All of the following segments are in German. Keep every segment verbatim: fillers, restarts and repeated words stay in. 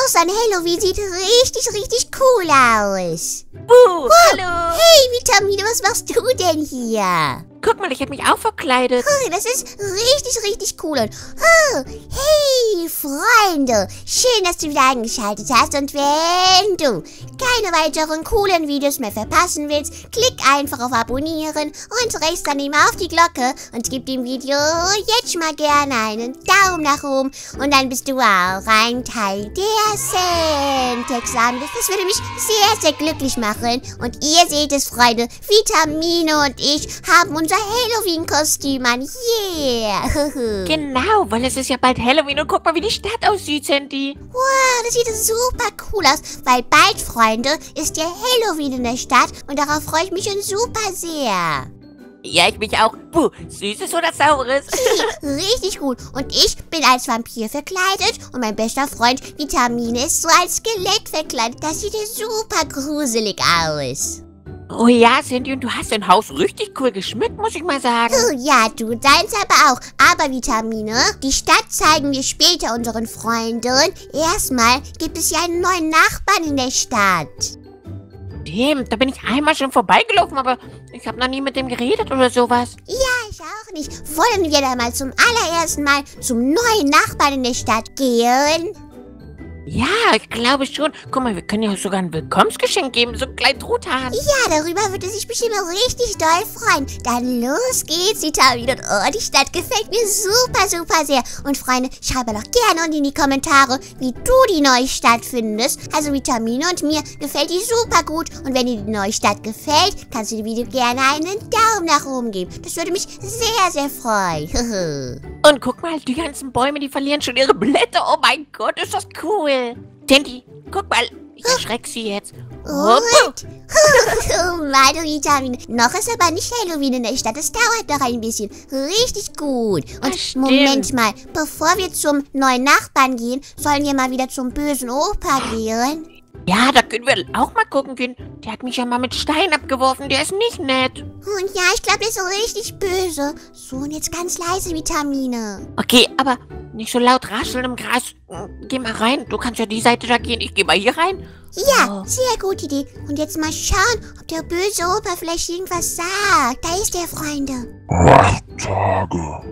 an Halloween sieht richtig, richtig cool aus. Buh, hallo. Hey, Vitamine, was machst du denn hier? Guck mal, ich habe mich auch verkleidet. Oh, das ist richtig, richtig cool. Und, oh, hey, Freunde. Schön, dass du wieder eingeschaltet hast. Und wenn du keine weiteren coolen Videos mehr verpassen willst, klick einfach auf Abonnieren und rechts daneben auf die Glocke und gib dem Video jetzt mal gerne einen Daumen nach oben. Und dann bist du auch ein Teil der Centexamen. Das würde mich sehr, sehr glücklich machen. Und ihr seht es, Freunde, Vitamine und ich haben uns Halloween-Kostüm an. Yeah. Genau, weil es ist ja bald Halloween und guck mal, wie die Stadt aussieht, Sandy. Wow, das sieht super cool aus, weil bald, Freunde, ist ja Halloween in der Stadt und darauf freue ich mich schon super sehr. Ja, ich mich auch. Puh, Süßes oder Saures? Richtig gut. Und ich bin als Vampir verkleidet und mein bester Freund Vitamine ist so als Skelett verkleidet. Das sieht ja super gruselig aus. Oh ja, Sandy, und du hast dein Haus richtig cool geschmückt, muss ich mal sagen. Oh ja, du, deins aber auch. Aber Vitamine, die Stadt zeigen wir später unseren Freunden. Erstmal gibt es ja einen neuen Nachbarn in der Stadt. Stimmt, da bin ich einmal schon vorbeigelaufen, aber ich habe noch nie mit dem geredet oder sowas. Ja, ich auch nicht. Wollen wir da mal zum allerersten Mal zum neuen Nachbarn in der Stadt gehen? Ja, ich glaube schon. Guck mal, wir können ja sogar ein Willkommensgeschenk geben, so einen kleinen Truthahn. Ja, darüber würde sich bestimmt richtig doll freuen. Dann los geht's, Vitamine. Und oh, die Stadt gefällt mir super, super sehr. Und Freunde, schreibe doch gerne unten in die Kommentare, wie du die neue Stadt findest. Also Vitamine und mir gefällt die super gut. Und wenn dir die neue Stadt gefällt, kannst du dem Video gerne einen Daumen nach oben geben. Das würde mich sehr, sehr freuen. Und guck mal, die ganzen Bäume, die verlieren schon ihre Blätter. Oh mein Gott, ist das cool. Dandy, guck mal, ich erschreck sie jetzt. Und? Oh, meine Vitamine. Noch ist aber nicht Halloween in der Stadt. Es dauert noch ein bisschen. Richtig gut. Und Moment mal, bevor wir zum neuen Nachbarn gehen, sollen wir mal wieder zum bösen Opa gehen? Ja, da können wir auch mal gucken gehen. Der hat mich ja mal mit Stein abgeworfen. Der ist nicht nett. Und ja, ich glaube, der ist so richtig böse. So, und jetzt ganz leise, Vitamine. Okay, aber nicht so laut rascheln im Gras. Geh mal rein. Du kannst ja die Seite da gehen. Ich geh mal hier rein. Ja, oh. Sehr gute Idee. Und jetzt mal schauen, ob der böse Opa vielleicht irgendwas sagt. Da ist der, Freunde. Acht Tage.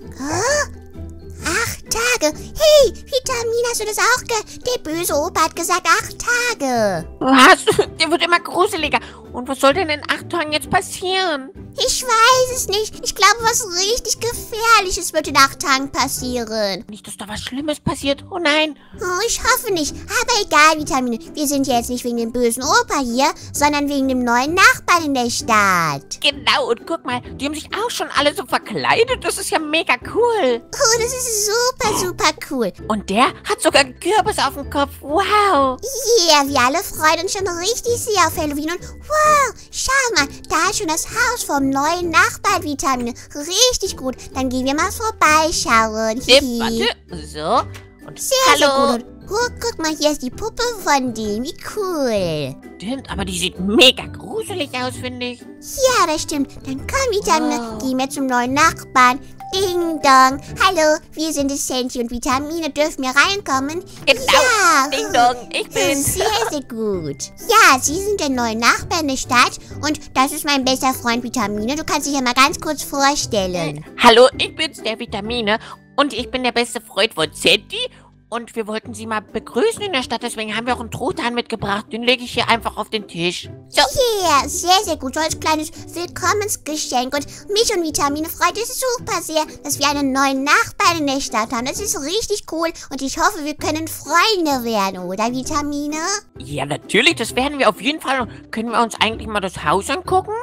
Oh? Acht Tage. Hey, Vitamine, hast du das auch ge... Der böse Opa hat gesagt, acht Tage. Was? Der wird immer gruseliger. Und was soll denn in acht Tagen jetzt passieren? Ich weiß es nicht. Ich glaube, was richtig Gefährliches wird in acht Tagen passieren. Nicht, dass da was Schlimmes passiert. Oh nein. Oh, ich hoffe nicht. Aber egal, Vitamine. Wir sind ja jetzt nicht wegen dem bösen Opa hier, sondern wegen dem neuen Nachbarn in der Stadt. Genau, und guck mal, die haben sich auch schon alle so verkleidet. Das ist ja mega cool. Oh, das ist super, super cool. Und der hat sogar einen Kürbis auf dem Kopf. Wow. Yeah, wir alle freuen uns schon richtig sehr auf Halloween. Und wow, schau mal, da ist schon das Haus vom neuen Nachbarn, Vitamine. Richtig gut. Dann gehen wir mal vorbeischauen. Tipp, warte. So. Und sehr, hallo. Sehr gut. Und guck, guck mal, hier ist die Puppe von dem. Wie cool. Stimmt, aber die sieht mega gruselig aus, finde ich. Ja, das stimmt. Dann komm, Vitamine. Wow. Gehen wir zum neuen Nachbarn. Ding dong. Hallo, wir sind es, Sandy und Vitamine. Dürfen wir reinkommen? Genau. Ja. Ding dong, ich bin. Sehr, sehr gut. Ja, Sie sind der neue Nachbar in der Stadt und das ist mein bester Freund Vitamine. Du kannst dich ja mal ganz kurz vorstellen. Hallo, ich bin's, der Vitamine. Und ich bin der beste Freund von Sandy. Und wir wollten sie mal begrüßen in der Stadt, deswegen haben wir auch einen Truthahn mitgebracht. Den lege ich hier einfach auf den Tisch. So. Yeah, sehr, sehr gut. So als kleines Willkommensgeschenk. Und mich und Vitamine freut es super sehr, dass wir einen neuen Nachbarn in der Stadt haben. Das ist richtig cool und ich hoffe, wir können Freunde werden, oder Vitamine? Ja, natürlich, das werden wir auf jeden Fall. Können wir uns eigentlich mal das Haus angucken?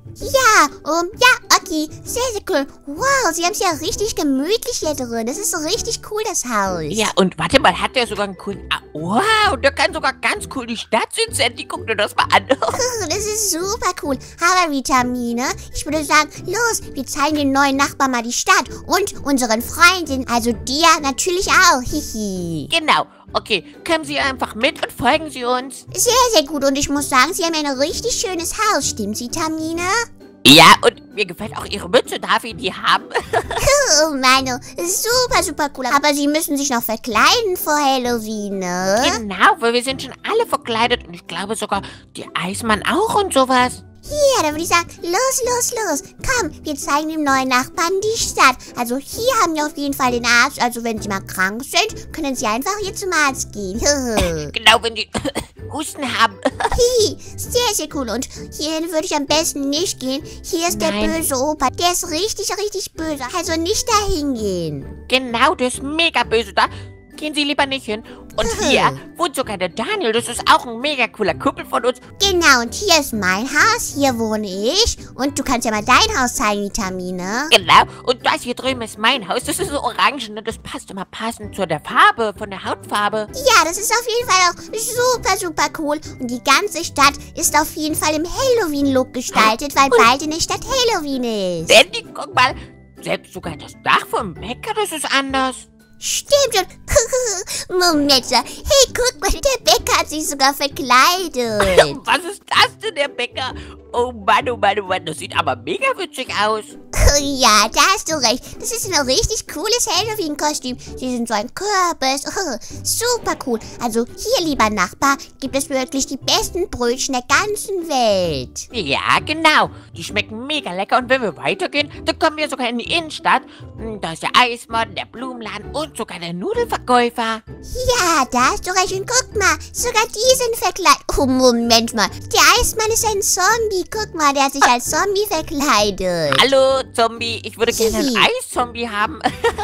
Ja, um, ja, okay, sehr, sehr cool. Wow, Sie haben es ja richtig gemütlich hier drin. Das ist so richtig cool, das Haus. Ja, und warte mal, hat der sogar einen coolen... Ah, wow, der kann sogar ganz cool die Stadt sehen, Sandy. Guck dir das mal an. Das ist super cool. Aber Vitamine, ich würde sagen, los, wir zeigen dem neuen Nachbarn mal die Stadt. Und unseren Freunden, also dir natürlich auch. Hihi. Genau. Okay, kommen Sie einfach mit und folgen Sie uns. Sehr, sehr gut. Und ich muss sagen, Sie haben ein richtig schönes Haus. Stimmt's, Vitamine? Ja, und mir gefällt auch Ihre Mütze. Darf ich die haben? Oh Mann, super, super cool. Aber Sie müssen sich noch verkleiden vor Halloween, ne? Genau, weil wir sind schon alle verkleidet. Und ich glaube sogar die Eismann auch und sowas. Ja, dann würde ich sagen, los, los, los. Komm, wir zeigen dem neuen Nachbarn die Stadt. Also hier haben wir auf jeden Fall den Arzt. Also wenn Sie mal krank sind, können Sie einfach hier zum Arzt gehen. Genau, wenn die Husten haben. Hihi, sehr, sehr cool. Und hierhin würde ich am besten nicht gehen. Hier ist der Nein. böse Opa. Der ist richtig, richtig böse. Also nicht dahin gehen. Genau, der ist mega böse. Da gehen Sie lieber nicht hin. Und hier wohnt sogar der Daniel. Das ist auch ein mega cooler Kumpel von uns. Genau, und hier ist mein Haus. Hier wohne ich. Und du kannst ja mal dein Haus zeigen, Vitamine. Genau. Und das hier drüben ist mein Haus. Das ist so orange, ne? Das passt immer passend zu der Farbe, von der Hautfarbe. Ja, das ist auf jeden Fall auch super, super cool. Und die ganze Stadt ist auf jeden Fall im Halloween-Look gestaltet, weil bald in der Stadt Halloween ist. Danny, guck mal. Selbst sogar das Dach vom Bäcker, das ist anders. Stimmt. Und Moment, hey, guck mal, der Bäcker hat sich sogar verkleidet. Was ist das denn, der Bäcker? Oh Mann, oh Mann, oh Mann. Das sieht aber mega witzig aus. Ja, da hast du recht. Das ist ein richtig cooles Halloween-Kostüm. Sie sind so ein Kürbis. Super cool. Also hier, lieber Nachbar, gibt es wirklich die besten Brötchen der ganzen Welt. Ja, genau. Die schmecken mega lecker. Und wenn wir weitergehen, dann kommen wir sogar in die Innenstadt. Da ist der Eismann, der Blumenladen und sogar der Nudelverkäufer. Ja, da hast du recht. Und guck mal, sogar die sind verkleidet. Oh, Moment mal. Der Eismann ist ein Zombie. Guck mal, der hat sich als Zombie verkleidet. Hallo, Zombie. Ich würde gerne einen Hihi. Eiszombie haben.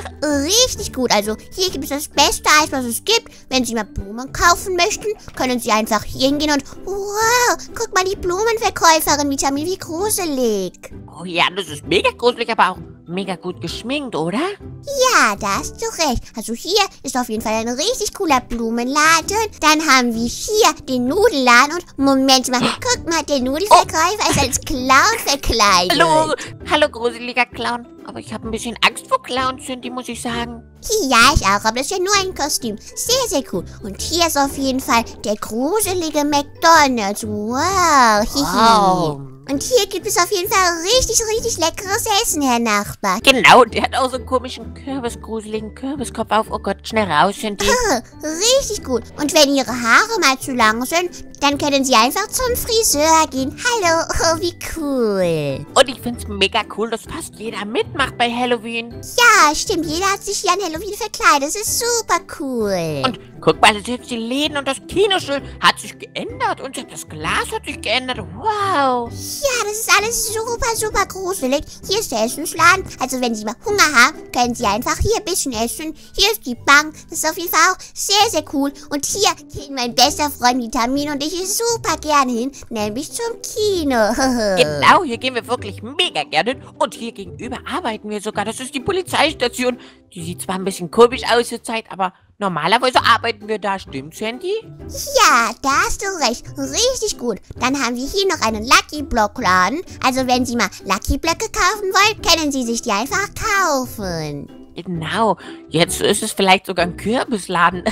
Richtig gut. Also hier gibt es das beste Eis, was es gibt. Wenn Sie mal Blumen kaufen möchten, können Sie einfach hier hingehen und... Wow, guck mal, die Blumenverkäuferin, Vitamin, wie gruselig. Oh ja, das ist mega gruselig, aber auch mega gut geschminkt, oder? Ja, da hast du recht. Also hier ist auf jeden Fall ein richtig cooler Blumenladen. Dann haben wir hier den Nudelladen und Moment mal, guck mal, der Nudelverkäufer ist als Clown verkleidet. Hallo, hallo gruseliger Clown. Aber ich habe ein bisschen Angst vor Clowns, Cindy, muss ich sagen. Ja, ich auch, aber das ist ja nur ein Kostüm. Sehr, sehr cool. Und hier ist auf jeden Fall der gruselige McDonald's. Wow. Hihi. Wow. Und hier gibt es auf jeden Fall richtig, richtig leckeres Essen, Herr Nachbar. Genau, der hat auch so einen komischen Kürbis, gruseligen Kürbiskopf auf. Oh Gott, schnell raus, Cindy. Richtig gut. Und wenn Ihre Haare mal zu lang sind, dann können Sie einfach zum Friseur gehen. Hallo, oh, wie cool. Und ich find's mega cool, dass fast jeder mitmacht bei Halloween. Ja, stimmt. Jeder hat sich hier an Halloween verkleidet. Das ist super cool. Und guck mal, selbst die Läden und das Kinoschild hat sich geändert. Und selbst das Glas hat sich geändert. Wow. Ja, das ist alles super, super gruselig. Hier ist der Essensladen. Also wenn Sie mal Hunger haben, können Sie einfach hier ein bisschen essen. Hier ist die Bank. Das ist auf jeden Fall auch sehr, sehr cool. Und hier geht mein bester Freund Vitamin und ich super gerne hin, nämlich zum Kino. Genau, hier gehen wir wirklich mega gerne hin. Und hier gegenüber arbeiten wir sogar. Das ist die Polizeistation. Die sieht zwar ein bisschen komisch aus zur Zeit, aber normalerweise arbeiten wir da. Stimmt's, Sandy? Ja, da hast du recht. Richtig gut. Dann haben wir hier noch einen Lucky Block Laden. Also wenn Sie mal Lucky Blöcke kaufen wollen, können Sie sich die einfach kaufen. Genau. Jetzt ist es vielleicht sogar ein Kürbisladen.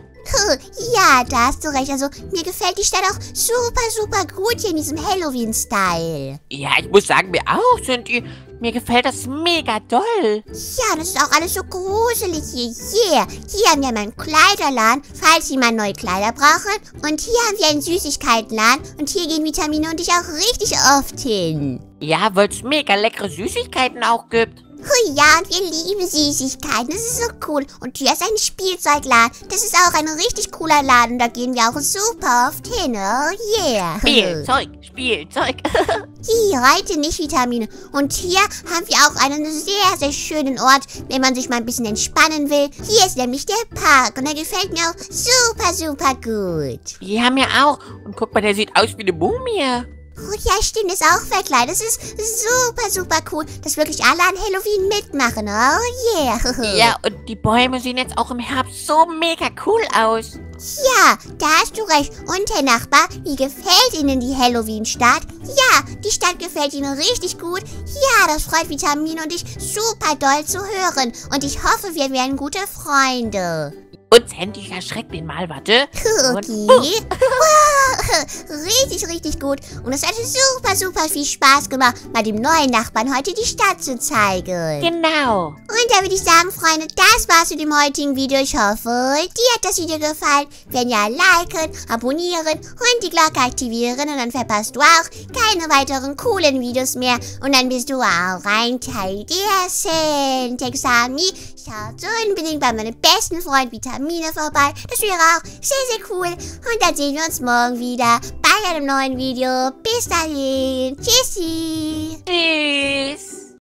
Ja, da hast du recht. Also mir gefällt die Stadt auch super, super gut hier in diesem Halloween-Style. Ja, ich muss sagen, mir auch, Cindy. Mir gefällt das mega doll. Ja, das ist auch alles so gruselig hier. Yeah. Hier haben wir mal einen Kleiderladen, falls Sie mal neue Kleider brauchen. Und hier haben wir einen Süßigkeitenladen. Und hier gehen Vitamine und ich auch richtig oft hin. Ja, weil es mega leckere Süßigkeiten auch gibt. Oh ja, und wir lieben Süßigkeiten. Das ist so cool. Und hier ist ein Spielzeugladen. Das ist auch ein richtig cooler Laden. Da gehen wir auch super oft hin. Oh yeah. Spielzeug, Spielzeug. Hier, heute nicht Vitamine. Und hier haben wir auch einen sehr, sehr schönen Ort, wenn man sich mal ein bisschen entspannen will. Hier ist nämlich der Park. Und der gefällt mir auch super, super gut. Die haben wir auch. Und guck mal, der sieht aus wie eine Mumie. Oh ja, stimmt, ist auch verkleidet. Das ist super, super cool, dass wirklich alle an Halloween mitmachen. Oh yeah. Ja, und die Bäume sehen jetzt auch im Herbst so mega cool aus. Ja, da hast du recht. Und Herr Nachbar, wie gefällt Ihnen die Halloween-Stadt? Ja, die Stadt gefällt Ihnen richtig gut. Ja, das freut Vitamin und ich super doll zu hören. Und ich hoffe, wir werden gute Freunde. Und Sandy, ich erschreck den mal, warte. Okay. Wow. Richtig, richtig gut. Und es hat super, super viel Spaß gemacht, mal dem neuen Nachbarn heute die Stadt zu zeigen. Genau. Und da würde ich sagen, Freunde, das war's mit dem heutigen Video. Ich hoffe, dir hat das Video gefallen. Wenn ja, liken, abonnieren und die Glocke aktivieren. Und dann verpasst du auch keine weiteren coolen Videos mehr. Und dann bist du auch ein Teil der Sandtex-Army. Schaut unbedingt bei meinem besten Freund Vitamine vorbei. Das wäre auch sehr, sehr cool. Und dann sehen wir uns morgen wieder bei einem neuen Video. Bis dahin. Tschüssi. Tschüss.